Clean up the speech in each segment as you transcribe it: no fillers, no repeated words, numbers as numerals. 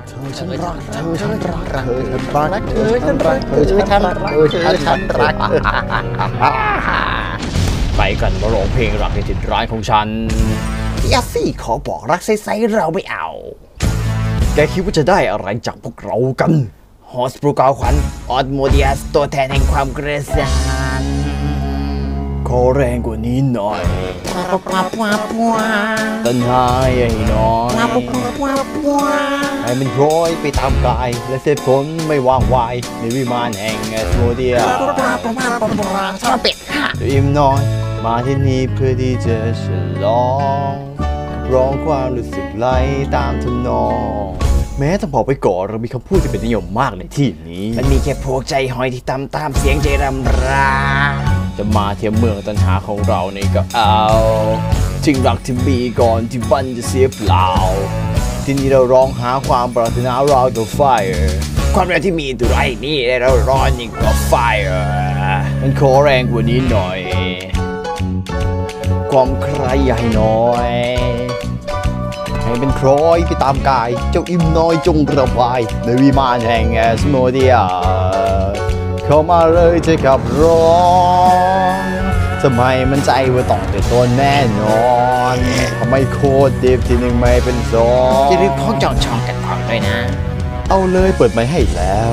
ฉันรักเธอฉันรักเธอฉันรักเธอฉันรักเธอฉันรักเธอฉันรักไปกันมาร้องเพลงรักในถิ่นร้านของฉันยาซี่ขอบอกรักใสๆเราไม่เอาแกคิดว่าจะได้อะไรจากพวกเรากันฮอสปรูกาวขวัญออดโมเดียสตัวแทนแห่งความกระสันขอแรงกว่านี้หน่อยตันหาใหญ่น้อยให้มันร้อยไปตามกายและเสพสนไม่วางวายในวิมานแห่งแอสโมเดียอิ่มน้อยมาที่นี่เพื่อที่จะฉลองร้องความรู้สึกไหลตามทำนองแม้ต้องบอกไปก่อนเรามีคำพูดที่เป็นนิยมมากในที่นี้มันมีแค่พวกใจหอยที่ตามเสียงใจรำราจะมาเที่ยวเมืองตันหาของเรานี่ก็เอาทิ้งรักที่มีก่อนที่วันจะเสียเปล่าที่นี่เราร้องหาความปรารถนาเราตัวไฟความรักที่มีตัวไรนี่เราร้อนยิ่งกว่าไฟมันขอแรงกว่านี้หน่อยความใครใหญ่น้อยให้เป็นคล้อยไปตามกายเจ้าอิ่มน้อยจงระบายในวิมานแห่งแอสโมเดียเข้ามาเลยจะขับร้องทำไมมันใจว่าต้องเป็นตัวแน่นอนทำไมโคตรดิบที่หนึ่งไม่เป็นสองจะรีบพ้องจองช่องกันต่อด้วยนะเอาเลยเปิดไมค์ให้แล้ว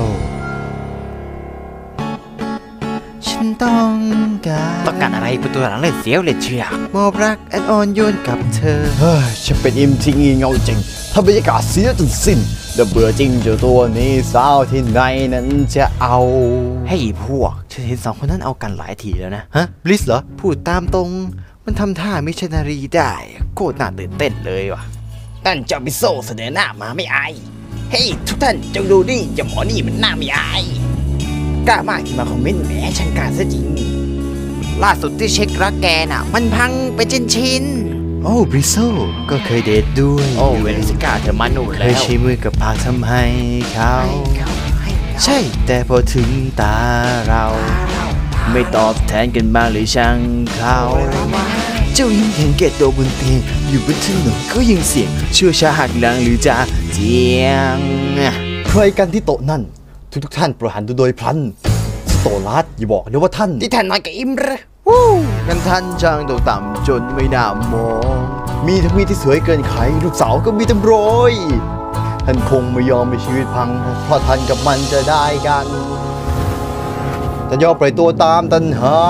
ฉันต้องการอะไรประตูหลังเลยเสียวเลยเชื่อมอบรักอันอ่อนโยนกับเธอฉันเป็นอิมที่งี่เง่าจริงทำบรรยากาศเสียจนสิ้นเดเบื่อจริงเจ้าตัวนี้สาวที่ไหนนั้นจะเอาให้พวกฉันเห็นสองคนนั้นเอากันหลายทีแล้วนะฮะบลิสเหรอพูดตามตรงมันทำท่าไม่ใช่นารีได้โคตรน่าตื่นเต้นเลยว่ะนั่นเจ้าบิโซเสนอหน้ามาไม่อายเฮ้ยทุกท่านจงดูดิเจ้าหมอนี่มันหน้าไม่อายกล้ามากที่มาคอมเมนต์แหมช่างกล้าซะจริงล่าสุดที่เช็ครักแกน่ะมันพังไปชิ้นโอ้บริโซก็เคยเดทด้วยโอ้เวนิสกาเธอมาหนุนแล้วเคยใช้มือกับปากทำให้เขาใช่แต่พอถึงตาเราไม่ตอบแทนกันบ้างเลยช่างเขาเจ้ายิ่งเห็นแก่ตัวบนเตียงอยู่บนถนนก็ยังเสียงเชื่อชาหักหลังหรือจะเจียงใครกันที่โต๊ะนั่นทุกท่านโปรดหันดูโดยพลันสโตลัสอย่าบอกนะว่าท่านที่ท่านน้อยกับอิมระกันท่านช่างตกต่ำจนไม่น่ามองมีทั้งมีที่สวยเกินใครลูกสาวก็มีตำรอยท่านคงไม่ยอมให้ชีวิตพังเพราะท่านกับมันจะได้กันท่านยอมปล่อยตัวตามตัณหา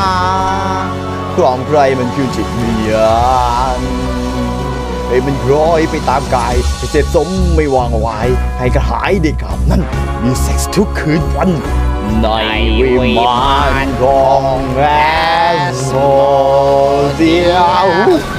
ความใครมันคือจิตวิญญาณให้มันคล้อยไปตามกายให้เสพสมไม่วางไว้ให้กระหายเด็กกับนั่นมีเซ็กส์ทุกคืนวันในวิมานของแอสโซเดีย